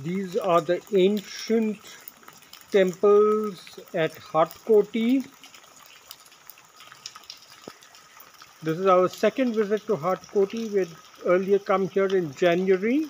These are the ancient temples at Hatkoti. This is our second visit to Hatkoti. We had earlier come here in January.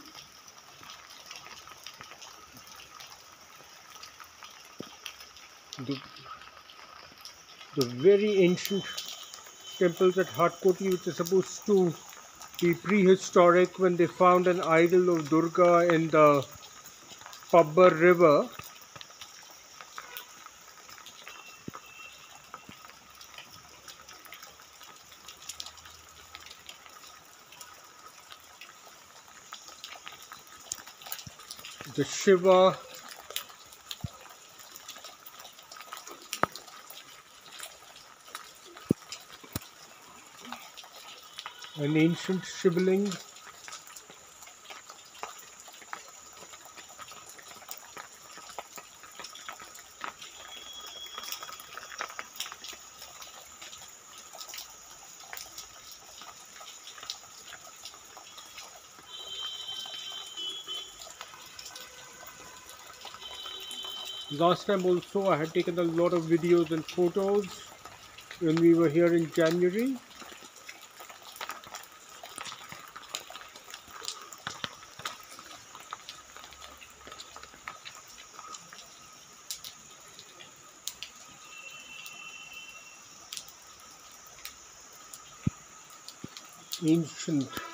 The very ancient temples at Hatkoti, which are supposed to be prehistoric, when they found an idol of Durga in the Pabbar river. The Shiva, an ancient Shivling. Last time also I had taken a lot of videos and photos when we were here in January. Ancient